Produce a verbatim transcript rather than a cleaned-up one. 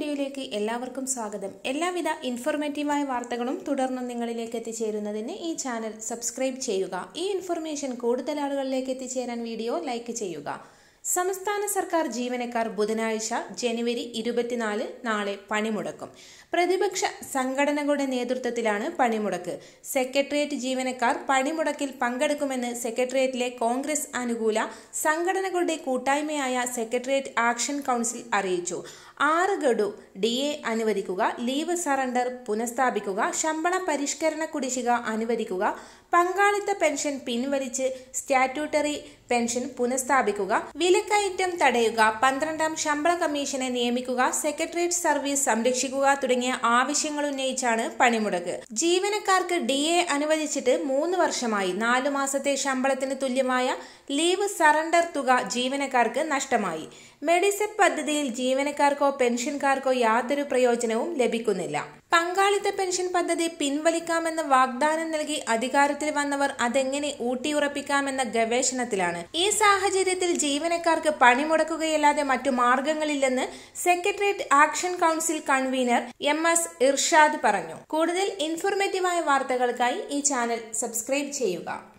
വീഡിയോയിലേക്ക് എല്ലാവർക്കും സ്വാഗതം. എല്ലാവിധ ഇൻഫോർമേറ്റീവായ വാർത്തകളും തുടർന്നും നിങ്ങളിലേക്ക് എത്തിച്ചേരുന്നതിന് ഈ ചാനൽ സബ്സ്ക്രൈബ് ചെയ്യുക. ഈ ഇൻഫർമേഷൻ കൂടുതൽ ആളുകളിലേക്ക് എത്തിച്ചേരാൻ വീഡിയോ ലൈക്ക് ചെയ്യുക. സംസ്ഥാന സർക്കാർ ജീവനക്കാർ ബുധനാഴ്ച ജനുവരി ഇരുപത്തിനാല് നാളെ പണിമുടക്കും. പ്രതിപക്ഷ സംഘടനകളുടെ നേതൃത്വത്തിലാണ് പണിമുടക്ക്. സെക്രട്ടേറിയറ്റ് ജീവനക്കാർ പണിമുടക്കിൽ പങ്കെടുക്കുമെന്ന് സെക്രട്ടേറിയറ്റിലെ കോൺഗ്രസ് അനുകൂല സംഘടനകളുടെ കൂട്ടായ്മയായ സെക്രട്ടേറിയറ്റ് ആക്ഷൻ കൗൺസിൽ അറിയിച്ചു. ആറ് ഗഡു ഡി എ അനുവദിക്കുക, ലീവ് സറണ്ടർ പുനഃസ്ഥാപിക്കുക, ശമ്പള പരിഷ്കരണ കുടിശ്ശിക അനുവദിക്കുക, പങ്കാളിത്ത പെൻഷൻ പിൻവലിച്ച് സ്റ്റാറ്റ്യൂട്ടറി പെൻഷൻ പുനഃസ്ഥാപിക്കുക, വിലക്കയറ്റം തടയുക, പന്ത്രണ്ടാം ശമ്പള കമ്മീഷനെ നിയമിക്കുക, സെക്രട്ടേറിയറ്റ് സർവീസ് സംരക്ഷിക്കുക തുടങ്ങിയ ആവശ്യങ്ങൾ ഉന്നയിച്ചാണ് പണിമുടക്ക്. ജീവനക്കാർക്ക് ഡി എ അനുവദിച്ചിട്ട് മൂന്ന് വർഷമായി. നാലു മാസത്തെ ശമ്പളത്തിന് തുല്യമായ ലീവ് സറണ്ടർ തുക ജീവനക്കാർക്ക് നഷ്ടമായി. മെഡിസെപ് പദ്ധതിയിൽ ജീവനക്കാർക്കോ പെൻഷൻകാർക്കോ യാതൊരു പ്രയോജനവും ലഭിക്കുന്നില്ല. പങ്കാളിത്ത പെൻഷൻ പദ്ധതി പിൻവലിക്കാമെന്ന് വാഗ്ദാനം നൽകി അധികാരത്തിൽ വന്നവർ അതെങ്ങനെ ഊട്ടിയുറപ്പിക്കാമെന്ന ഗവേഷണത്തിലാണ്. ഈ സാഹചര്യത്തിൽ ജീവനക്കാർക്ക് പണിമുടക്കുകയല്ലാതെ മറ്റു മാർഗങ്ങളില്ലെന്ന് secretariat action council convener M S Irshad പറഞ്ഞു. കൂടുതൽ ഇൻഫോർമേറ്റീവായ വാർത്തകൾക്കായി ഈ ചാനൽ സബ്സ്ക്രൈബ് ചെയ്യുക.